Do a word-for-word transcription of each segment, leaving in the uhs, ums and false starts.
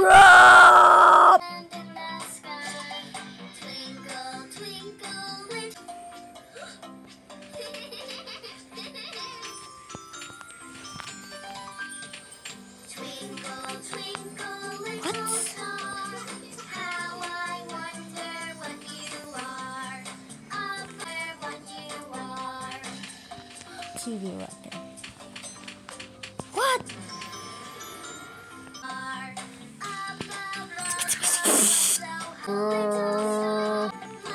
Drop! T V right there. What? Uh,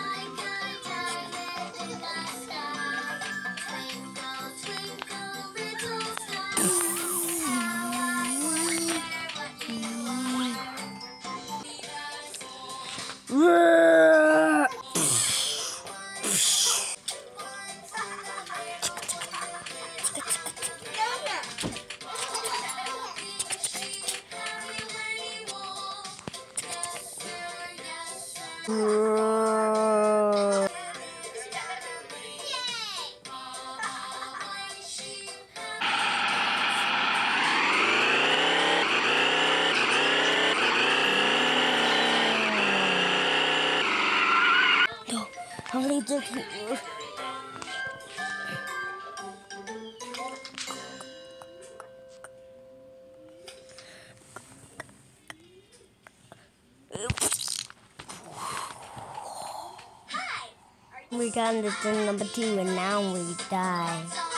No, I'm only joking. We got into turn number two and now we die.